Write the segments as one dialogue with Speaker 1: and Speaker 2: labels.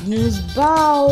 Speaker 1: News Bow.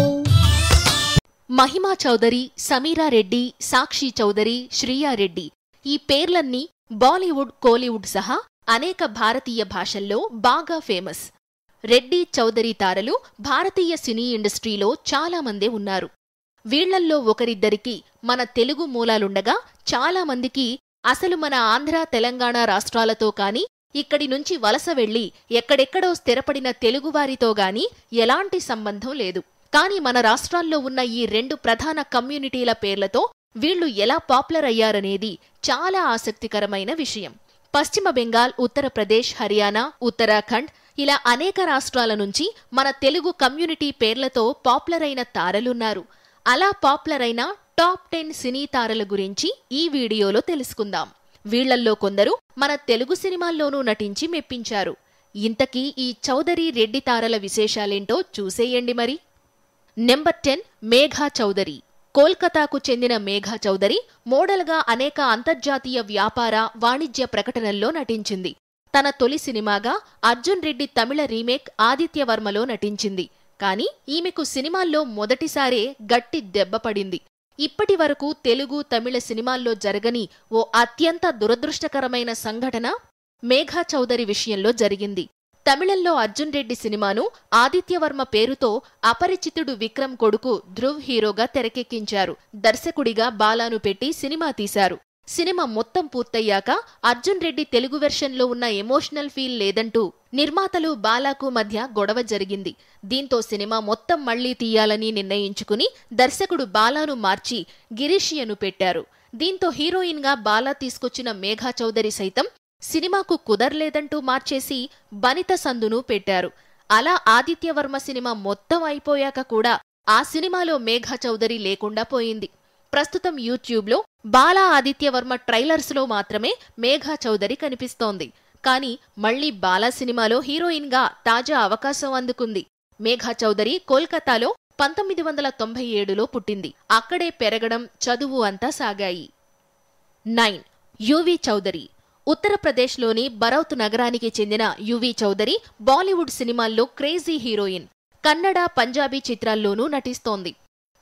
Speaker 2: మహిమా చౌదరి, సమీరా రెడ్డి, సాక్షి చౌదరి, శ్రియా రెడ్డి ఈ పేర్లన్నీ బాలీవుడ్, కోలీవుడ్ సహా అనేక భారతీయ భాషల్లో బాగా ఫేమస్. రెడ్డి, చౌదరి తారలు భారతీయ సినీ ఇండస్ట్రీలో చాలామందే ఉన్నారు. వీళ్లల్లో ఒకరిద్దరికి మన తెలుగు మూలాలుండగా చాలామందికి అసలు మన ఆంధ్ర, తెలంగాణ రాష్ట్రాలతో కాని, ఇక్కడి నుంచి వలస వెళ్లి ఎక్కడెక్కడో స్థిరపడిన తెలుగువారితో గాని ఎలాంటి సంబంధం లేదు. కాని మన రాష్ట్రాల్లో ఉన్న ఈ రెండు ప్రధాన కమ్యూనిటీల పేర్లతో వీళ్లు ఎలా పాపులర్ అయ్యారనేది చాలా ఆసక్తికరమైన విషయం. పశ్చిమ బెంగాల్, ఉత్తరప్రదేశ్, హర్యానా, ఉత్తరాఖండ్ ఇలా అనేక రాష్ట్రాల నుంచి మన తెలుగు కమ్యూనిటీ పేర్లతో పాపులర్ అయిన తారలున్నారు. అలా పాపులర్ అయిన టాప్ 10 సినీ తారల గురించి ఈ వీడియోలో తెలుసుకుందాం. వీళ్లల్లో కొందరు మన తెలుగు సినిమాల్లోనూ నటించి మెప్పించారు. ఇంతకీ ఈ చౌదరి, రెడ్డి తారల విశేషాలేంటో చూసేయండి మరి. నెంబర్ 10 మేఘా చౌదరి. కోల్కతాకు చెందిన మేఘా చౌదరి మోడల్గా అనేక అంతర్జాతీయ వ్యాపార, వాణిజ్య ప్రకటనల్లో నటించింది. తన తొలి సినిమాగా అర్జున్ రెడ్డి తమిళ రీమేక్ ఆదిత్యవర్మలో నటించింది. కాని ఈమెకు సినిమాల్లో మొదటిసారే గట్టి దెబ్బపడింది. ఇప్పటి వరకు తెలుగు, తమిళ సినిమాల్లో జరగని ఓ అత్యంత దురదృష్టకరమైన సంఘటన మేఘా చౌదరి విషయంలో జరిగింది. తమిళంలో అర్జున్ రెడ్డి సినిమాను ఆదిత్యవర్మ పేరుతో అపరిచితుడు విక్రమ్ కొడుకు ధ్రువ్ హీరోగా తెరకెక్కించారు. దర్శకుడిగా బాలాను పెట్టి సినిమా తీశారు. సినిమా మొత్తం పూర్తయ్యాక అర్జున్ రెడ్డి తెలుగు వెర్షన్లో ఉన్న ఎమోషనల్ ఫీల్ లేదంటూ నిర్మాతలు, బాలాకు మధ్య గొడవ జరిగింది. దీంతో సినిమా మొత్తం మళ్లీ తీయాలని నిర్ణయించుకుని దర్శకుడు బాలాను మార్చి గిరీషియను పెట్టారు. దీంతో హీరోయిన్గా బాలా తీసుకొచ్చిన మేఘా చౌదరి సైతం సినిమాకు కుదర్లేదంటూ మార్చేసి బనిత సందును పెట్టారు. అలా ఆదిత్యవర్మ సినిమా మొత్తం అయిపోయాక కూడా ఆ సినిమాలో మేఘా చౌదరి లేకుండా పోయింది. ప్రస్తుతం యూట్యూబ్లో బాలా, ఆదిత్యవర్మ ట్రైలర్స్లో మాత్రమే మేఘా చౌదరి కనిపిస్తోంది. కానీ మళ్లీ బాలా సినిమాలో హీరోయిన్గా తాజా అవకాశం అందుకుంది. మేఘా చౌదరి కోల్కతాలో 1997లో పుట్టింది. అక్కడే పెరగడం, చదువు అంతా సాగాయి. 9 యువి చౌదరి. ఉత్తరప్రదేశ్లోని బరౌత్ నగరానికి చెందిన యువి చౌదరి బాలీవుడ్ సినిమాల్లో క్రేజీ హీరోయిన్. కన్నడ, పంజాబీ చిత్రాల్లోనూ నటిస్తోంది.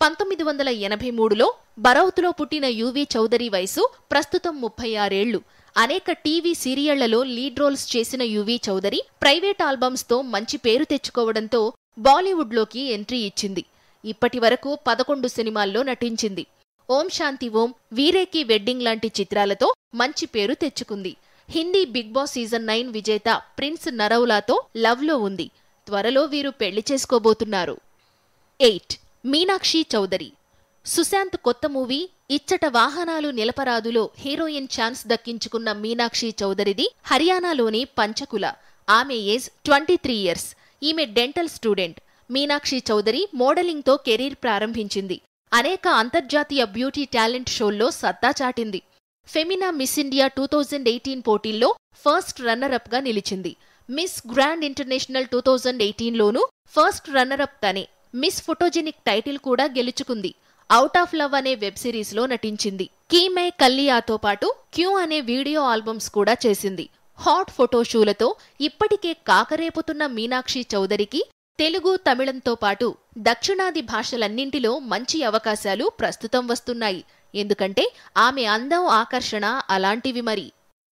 Speaker 2: 1983లో బరౌత్లో పుట్టిన యువి చౌదరి వయసు ప్రస్తుతం 36 ఏళ్లు. అనేక టీవీ సీరియళ్లలో లీడ్ రోల్స్ చేసిన యువి చౌదరి ప్రైవేట్ ఆల్బమ్స్తో మంచి పేరు తెచ్చుకోవడంతో బాలీవుడ్లోకి ఎంట్రీ ఇచ్చింది. ఇప్పటి వరకు 11 సినిమాల్లో నటించింది. ఓం శాంతి ఓం, వీరేకి వెడ్డింగ్ లాంటి చిత్రాలతో మంచి పేరు తెచ్చుకుంది. హిందీ బిగ్ బాస్ సీజన్ 9 విజేత ప్రిన్స్ నరౌలాతో లవ్లో ఉంది. త్వరలో వీరు పెళ్లి చేసుకోబోతున్నారు. 8 మీనాక్షి చౌదరి. సుశాంత్ కొత్త మూవీ ఇచ్చట వాహనాలు నిలపరాదులో హీరోయిన్ ఛాన్స్ దక్కించుకున్న మీనాక్షి చౌదరిది హర్యానాలోని పంచకుల. ఆమె ఏజ్ 23 ఇయర్స్. ఈమె డెంటల్ స్టూడెంట్. మీనాక్షి చౌదరి మోడలింగ్తో కెరీర్ ప్రారంభించింది. అనేక అంతర్జాతీయ బ్యూటీ టాలెంట్ షోల్లో సత్తా చాటింది. ఫెమినా మిస్ ఇండియా 2018 పోటీల్లో ఫస్ట్ రన్నరప్ గా నిలిచింది. మిస్ గ్రాండ్ ఇంటర్నేషనల్ 2018లోనూ ఫస్ట్ రన్నరప్ తనే. మిస్ ఫోటోజెనిక్ టైటిల్ కూడా గెలుచుకుంది. అవుట్ ఆఫ్ లవ్ అనే వెబ్ సిరీస్ లో నటించింది. కీ మే కల్లియాతో పాటు క్యూ అనే వీడియో ఆల్బమ్స్ కూడా చేసింది. హాట్ ఫోటోషూలతో ఇప్పటికే కాకరేపుతున్న మీనాక్షి చౌదరికి తెలుగు, తమిళంతో పాటు దక్షిణాది భాషలన్నింటిలో మంచి అవకాశాలు ప్రస్తుతం వస్తున్నాయి. ఎందుకంటే ఆమె అందం, ఆకర్షణ అలాంటివి మరి.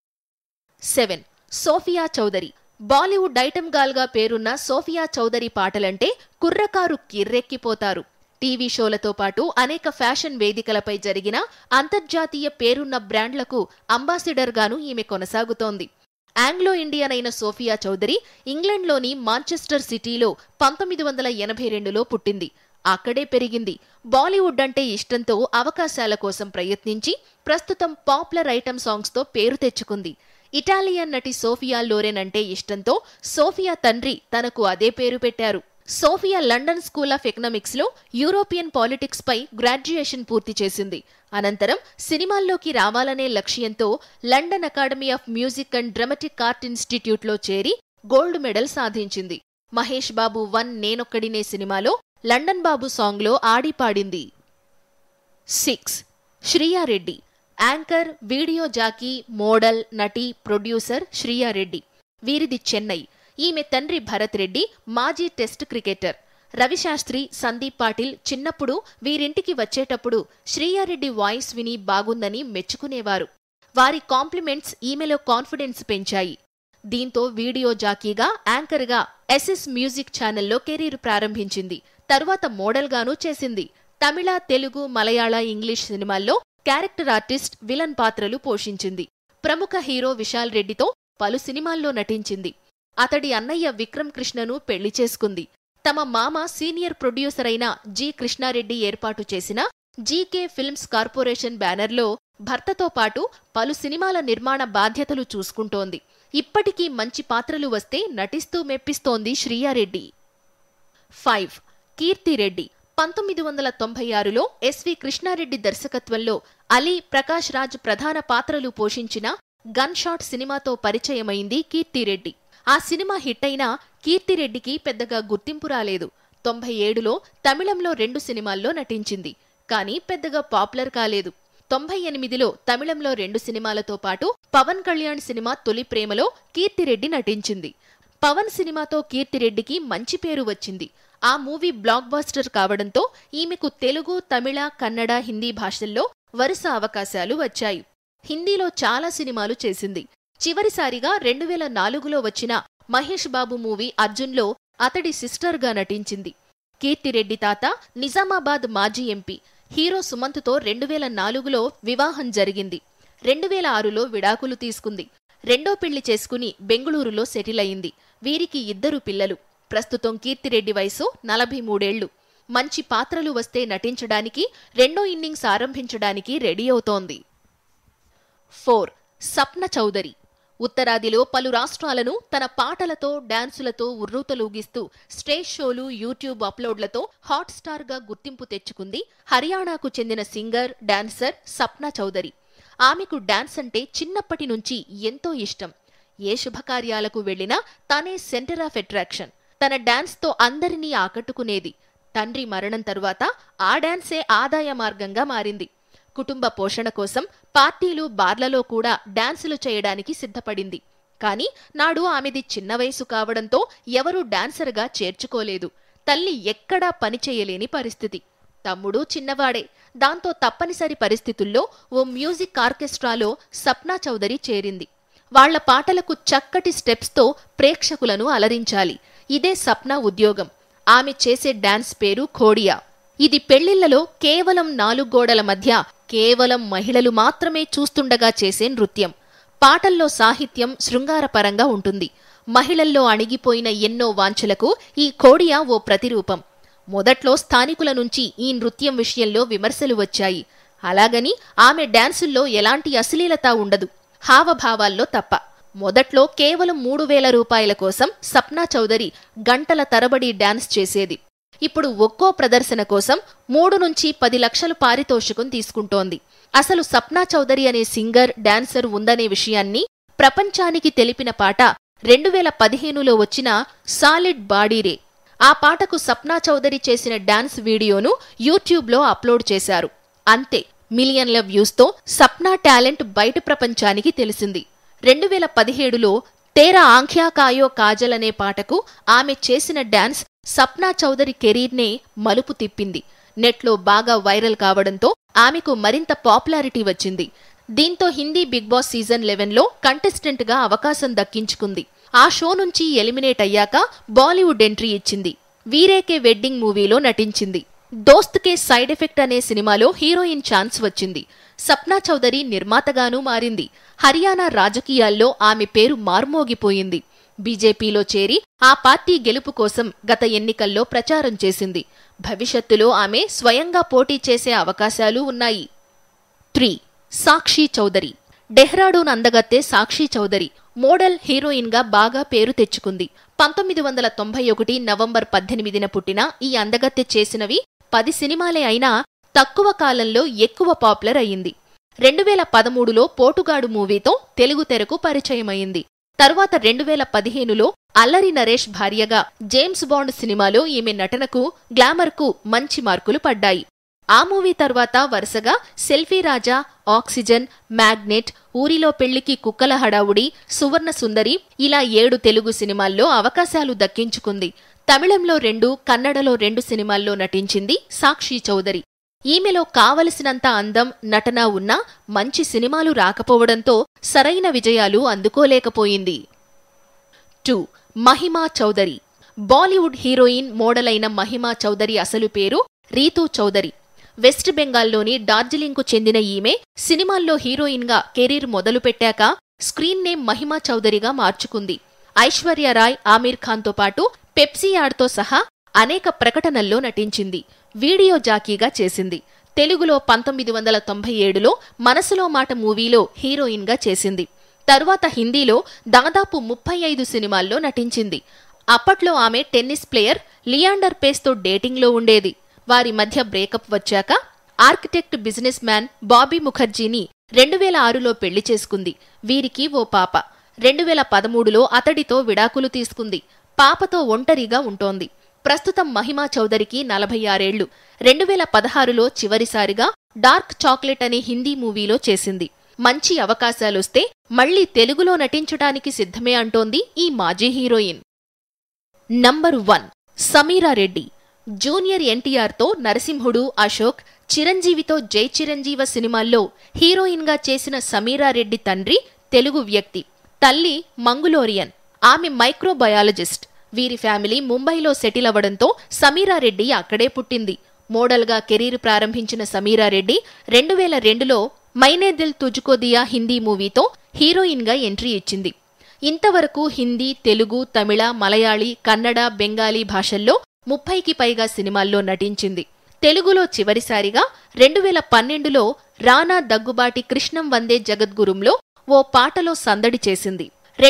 Speaker 2: 7 సోఫియా చౌదరి. బాలీవుడ్ ఐటమ్ గాల్గా పేరున్న సోఫియా చౌదరి పాటలంటే కుర్రకారు కిర్రెక్కిపోతారు. టీవీ షోలతో పాటు అనేక ఫ్యాషన్ వేదికలపై జరిగిన అంతర్జాతీయ పేరున్న బ్రాండ్లకు అంబాసిడర్గాను ఈమె కొనసాగుతోంది. ఆంగ్లో ఇండియన్ అయిన సోఫియా చౌదరి ఇంగ్లండ్లోని మాంచెస్టర్ సిటీలో 1982లో పుట్టింది. అక్కడే పెరిగింది. బాలీవుడ్ అంటే ఇష్టంతో అవకాశాల కోసం ప్రయత్నించి ప్రస్తుతం పాపులర్ ఐటమ్ సాంగ్స్తో పేరు తెచ్చుకుంది. ఇటాలియన్ నటి సోఫియా లోరెన్ అంటే ఇష్టంతో సోఫియా తండ్రి తనకు అదే పేరు పెట్టారు. సోఫియా లండన్ స్కూల్ ఆఫ్ ఎకనామిక్స్లో యూరోపియన్ పాలిటిక్స్ పై గ్రాడ్యుయేషన్ పూర్తి చేసింది. అనంతరం సినిమాల్లోకి రావాలనే లక్ష్యంతో London Academy of Music and Dramatic Art ఇన్స్టిట్యూట్లో చేరి గోల్డ్ మెడల్ సాధించింది. మహేష్ బాబు 1 నేనొక్కడినే సినిమాలో లండన్ బాబు సాంగ్లో ఆడి పాడింది. 6 Shriya Reddy. Anchor, video jockey, model, నటి, ప్రొడ్యూసర్ శ్రియా రెడ్డి. వీరిది చెన్నై. ఈమె తండ్రి భరత్ రెడ్డి మాజీ టెస్ట్ క్రికెటర్. రవిశాస్త్రి, సందీప్ పాటిల్ చిన్నప్పుడు వీరింటికి వచ్చేటప్పుడు శ్రీయారెడ్డి వాయిస్ విని బాగుందని మెచ్చుకునేవారు. వారి కాంప్లిమెంట్స్ ఈమెలో కాన్ఫిడెన్స్ పెంచాయి. దీంతో వీడియో జాకీగా, యాంకర్గా ఎస్ఎస్ మ్యూజిక్ ఛానల్లో కెరీర్ ప్రారంభించింది. తరువాత మోడల్గానూ చేసింది. తమిళ, తెలుగు, మలయాళ, ఇంగ్లీష్ సినిమాల్లో క్యారెక్టర్ ఆర్టిస్ట్, విలన్ పాత్రలు పోషించింది. ప్రముఖ హీరో విశాల్ రెడ్డితో పలు సినిమాల్లో నటించింది. అతడి అన్నయ్య విక్రమ్ కృష్ణను పెళ్లి చేసుకుంది. తమ మామ సీనియర్ ప్రొడ్యూసర్ అయిన జి కృష్ణారెడ్డి ఏర్పాటు చేసిన జీకే ఫిల్మ్స్ కార్పొరేషన్ బ్యానర్లో భర్తతో పాటు పలు సినిమాల నిర్మాణ బాధ్యతలు చూసుకుంటోంది. ఇప్పటికీ మంచి పాత్రలు వస్తే నటిస్తూ మెప్పిస్తోంది శ్రీయారెడ్డి. 5. కీర్తిరెడ్డి 1996లో ఎస్వి కృష్ణారెడ్డి దర్శకత్వంలో అలీ, ప్రకాష్ రాజ్ ప్రధాన పాత్రలు పోషించిన గన్ షాట్ సినిమాతో పరిచయమైంది కీర్తిరెడ్డి. ఆ సినిమా హిట్ అయినా కీర్తిరెడ్డికి పెద్దగా గుర్తింపు రాలేదు. 97లో తమిళంలో 2 సినిమాల్లో నటించింది. కానీ పెద్దగా పాపులర్ కాలేదు. 98లో తమిళంలో 2 సినిమాలతో పాటు పవన్ కళ్యాణ్ సినిమా తొలి ప్రేమలో కీర్తిరెడ్డి నటించింది. పవన్ సినిమాతో కీర్తిరెడ్డికి మంచి పేరు వచ్చింది. ఆ మూవీ బ్లాక్ బస్టర్ కావడంతో ఈమెకు తెలుగు, తమిళ, కన్నడ, హిందీ భాషల్లో వరుస అవకాశాలు వచ్చాయి. హిందీలో చాలా సినిమాలు చేసింది. చివరిసారిగా 2004లో వచ్చిన మహేష్ బాబు మూవీ అర్జున్లో అతడి సిస్టర్గా నటించింది. కీర్తిరెడ్డి తాత నిజామాబాద్ మాజీ ఎంపీ. హీరో సుమంత్తో 2004లో వివాహం జరిగింది. 2006లో విడాకులు తీసుకుంది. రెండో పెళ్లి చేసుకుని బెంగుళూరులో సెటిల్ అయింది. వీరికి 2 పిల్లలు. ప్రస్తుతం కీర్తిరెడ్డి వయసు 43 ఏళ్లు. మంచి పాత్రలు వస్తే నటించడానికి, రెండో ఇన్నింగ్స్ ఆరంభించడానికి రెడీ అవుతోంది. 4. సప్న చౌదరి ఉత్తరాదిలో పలు రాష్ట్రాలను తన పాటలతో, డాన్సులతో ఉర్రూతలూగిస్తూ స్టేజ్ షోలు, యూట్యూబ్ అప్లోడ్లతో హాట్ స్టార్గా గుర్తింపు తెచ్చుకుంది హర్యానాకు చెందిన సింగర్, డాన్సర్ సప్న చౌదరి. ఆమెకు డాన్స్ అంటే చిన్నప్పటి నుంచి ఎంతో ఇష్టం. ఏ శుభకార్యాలకు వెళ్లినా తానే సెంటర్ ఆఫ్ అట్రాక్షన్. తన డాన్స్తో అందరినీ ఆకట్టుకునేది. తండ్రి మరణం తరువాత ఆ డాన్సే ఆదాయ మార్గంగా మారింది. కుటుంబ పోషణ కోసం పార్టీలు, బార్లలో కూడా డాన్సులు చేయడానికి సిద్ధపడింది. కాని నాడు ఆమెది చిన్న వయసు కావడంతో ఎవరూ డాన్సర్గా చేర్చుకోలేదు. తల్లి ఎక్కడా పనిచేయలేని పరిస్థితి. తమ్ముడు చిన్నవాడే. దాంతో తప్పనిసరి పరిస్థితుల్లో ఓ మ్యూజిక్ ఆర్కెస్ట్రాలో సప్నా చౌదరి చేరింది. వాళ్ల పాటలకు చక్కటి స్టెప్స్తో ప్రేక్షకులను అలరించాలి. ఇదే సప్నా ఉద్యోగం. ఆమె చేసే డాన్స్ పేరు ఖోడియా. ఇది పెళ్లిళ్లలో కేవలం 4 గోడల మధ్య కేవలం మహిళలు మాత్రమే చూస్తుండగా చేసే నృత్యం. పాటల్లో సాహిత్యం శృంగారపరంగా ఉంటుంది. మహిళల్లో అణిగిపోయిన ఎన్నో వాంఛలకు ఈ ఖోడియా ఓ ప్రతిరూపం. మొదట్లో స్థానికుల నుంచి ఈ నృత్యం విషయంలో విమర్శలు వచ్చాయి. అలాగని ఆమె డాన్సుల్లో ఎలాంటి అశ్లీలత ఉండదు, హావభావాల్లో తప్ప. మొదట్లో కేవలం 3000 రూపాయల కోసం సప్నా చౌదరి గంటల తరబడి డాన్స్ చేసేది. ఇప్పుడు ఒక్కో ప్రదర్శన కోసం 3 నుంచి 10 లక్షలు పారితోషికం తీసుకుంటోంది. అసలు సప్నా చౌదరి అనే సింగర్, డాన్సర్ ఉందనే విషయాన్ని ప్రపంచానికి తెలిపిన పాట 2015లో వచ్చిన సాలిడ్ బాడీరే. ఆ పాటకు సప్నా చౌదరి చేసిన డాన్స్ వీడియోను యూట్యూబ్లో అప్లోడ్ చేశారు. అంతే, మిలియన్ల వ్యూస్తో సప్నా టాలెంట్ బయట ప్రపంచానికి తెలిసింది. 2017లో తేరా ఆంఖ్యా కాయో కాజల్ అనే పాటకు ఆమె చేసిన డాన్స్ సప్నా చౌదరి కెరీర్నే మలుపు తిప్పింది. నెట్లో బాగా వైరల్ కావడంతో ఆమెకు మరింత పాపులారిటీ వచ్చింది. దీంతో హిందీ బిగ్ బాస్ సీజన్ 11లో కంటెస్టెంట్గా అవకాశం దక్కించుకుంది. ఆ షో నుంచి ఎలిమినేట్ అయ్యాక బాలీవుడ్ ఎంట్రీ ఇచ్చింది. వీరేకే వెడ్డింగ్ మూవీలో నటించింది. దోస్త్ కే సైడ్ ఎఫెక్ట్ అనే సినిమాలో హీరోయిన్ ఛాన్స్ వచ్చింది. సప్నా చౌదరి నిర్మాతగానూ మారింది. హర్యానా రాజకీయాల్లో ఆమె పేరు మార్మోగిపోయింది. బీజేపీలో చేరి ఆ పార్టీ గెలుపు కోసం గత ఎన్నికల్లో ప్రచారం చేసింది. భవిష్యత్తులో ఆమె స్వయంగా పోటీ చేసే అవకాశాలు ఉన్నాయి. 3. సాక్షి చౌదరి డెహ్రాడూన్ అందగత్తె సాక్షి చౌదరి మోడల్, హీరోయిన్గా బాగా పేరు తెచ్చుకుంది. 1991 నవంబర్ 18న పుట్టిన ఈ అందగత్తె చేసినవి 10 సినిమాలే అయినా తక్కువ కాలంలో ఎక్కువ పాపులర్ అయ్యింది. 2013లో పోటుగాడు మూవీతో తెలుగు తెరకు పరిచయమైంది. తరువాత 2015లో అల్లరి నరేష్ భార్యగా జేమ్స్ బాండ్ సినిమాలో ఈమె నటనకు, గ్లామర్కు మంచి మార్కులు పడ్డాయి. ఆ మూవీ తర్వాత వరుసగా సెల్ఫీ రాజా, ఆక్సిజన్, మ్యాగ్నెట్, ఊరిలో పెళ్లికి కుక్కల హడావుడి, సువర్ణ సుందరి ఇలా 7 తెలుగు సినిమాల్లో అవకాశాలు దక్కించుకుంది. తమిళంలో 2, కన్నడలో 2 సినిమాల్లో నటించింది సాక్షి చౌదరి. ఈమెలో కావలసినంత అందం, నటన ఉన్నా మంచి సినిమాలు రాకపోవడంతో సరైన విజయాలు అందుకోలేకపోయింది. 2. మహిమా చౌదరి. బాలీవుడ్ హీరోయిన్, మోడల్ అయిన మహిమా చౌదరి అసలు పేరు రీతూ చౌదరి. వెస్ట్ బెంగాల్లోని డార్జిలింగ్కు చెందిన ఈమె సినిమాల్లో హీరోయిన్గా కెరీర్ మొదలుపెట్టాక స్క్రీన్ నేమ్ మహిమా చౌదరిగా మార్చుకుంది. ఐశ్వర్యరాయ్, ఆమీర్ ఖాన్తో పాటు పెప్సీ యాడ్తో సహా అనేక ప్రకటనల్లో నటించింది. వీడియో జాకీగా చేసింది. తెలుగులో 1997లో మనసులో మాట మూవీలో హీరోయిన్గా చేసింది. తరువాత హిందీలో దాదాపు 35 సినిమాల్లో నటించింది. అప్పట్లో ఆమె టెన్నిస్ ప్లేయర్ లియాండర్ పేస్తో డేటింగ్లో ఉండేది. వారి మధ్య బ్రేకప్ వచ్చాక ఆర్కిటెక్ట్, బిజినెస్ మ్యాన్ బాబీ ముఖర్జీని 2006లో పెళ్లి చేసుకుంది. వీరికి ఓ పాప. 2013లో అతడితో విడాకులు తీసుకుంది. పాపతో ఒంటరిగా ఉంటోంది. ప్రస్తుతం మహిమా చౌదరికి 46 ఏళ్లు. 2016లో చివరిసారిగా డార్క్ చాక్లెట్ అనే హిందీ మూవీలో చేసింది. మంచి అవకాశాలొస్తే మళ్లీ తెలుగులో నటించటానికి సిద్ధమే అంటోంది ఈ మాజీ heroine. Number 1. Sameera Reddy. Junior ఎన్టీఆర్తో నరసింహుడు, అశోక్, చిరంజీవితో జై చిరంజీవ సినిమాల్లో హీరోయిన్గా చేసిన సమీరా రెడ్డి తండ్రి తెలుగు వ్యక్తి. తల్లి మంగులోరియన్. ఆమె మైక్రోబయాలజిస్ట్. వీరి ఫ్యామిలీ ముంబైలో సెటిల్ అవ్వడంతో సమీరా రెడ్డి అక్కడే పుట్టింది. మోడల్గా కెరీర్ ప్రారంభించిన సమీరా రెడ్డి 2002లో మైనే దిల్ తుజ్కో దియా హిందీ మూవీతో హీరోయిన్గా ఎంట్రీ ఇచ్చింది. ఇంతవరకు హిందీ, తెలుగు, తమిళ, మలయాళీ, కన్నడ, బెంగాలీ భాషల్లో 30కి పైగా సినిమాల్లో నటించింది. తెలుగులో చివరిసారిగా 2012లో రానా దగ్గుబాటి కృష్ణం వందే జగద్గురుంలో ఓ పాటలో సందడి చేసింది.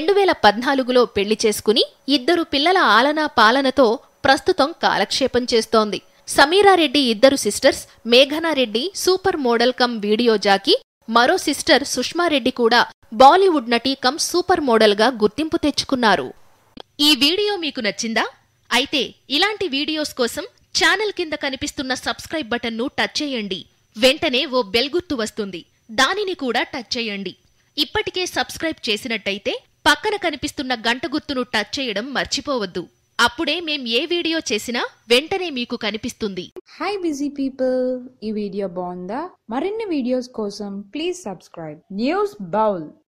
Speaker 2: 2014లో పెళ్లి చేసుకుని 2 పిల్లల ఆలనా పాలనతో ప్రస్తుతం కాలక్షేపం చేస్తోంది. Sameera Reddy 2 sisters Meghana Reddy super model cum video jockey, మరో సిస్టర్ సుష్మారెడ్డి కూడా బాలీవుడ్ నటి కమ్ సూపర్ మోడల్గా గుర్తింపు తెచ్చుకున్నారు. ఈ వీడియో మీకు నచ్చిందా? అయితే ఇలాంటి వీడియోస్ కోసం ఛానల్ కింద కనిపిస్తున్న సబ్స్క్రైబ్ బటన్ను టచ్ చేయండి. వెంటనే ఓ బెల్ గుర్తు వస్తుంది, దానిని కూడా టచ్ చేయండి. ఇప్పటికే సబ్స్క్రైబ్ చేసినట్టయితే పక్కన కనిపిస్తున్న గంట గుర్తును టచ్ చేయడం మర్చిపోవద్దు. అప్పుడే మేం ఏ వీడియో చేసినా వెంటనే మీకు కనిపిస్తుంది.
Speaker 1: హాయ్ బిజీ పీపుల్, ఈ వీడియో బాగుందా? మరిన్ని వీడియోస్ కోసం ప్లీజ్ సబ్స్క్రైబ్ న్యూస్ బౌల్.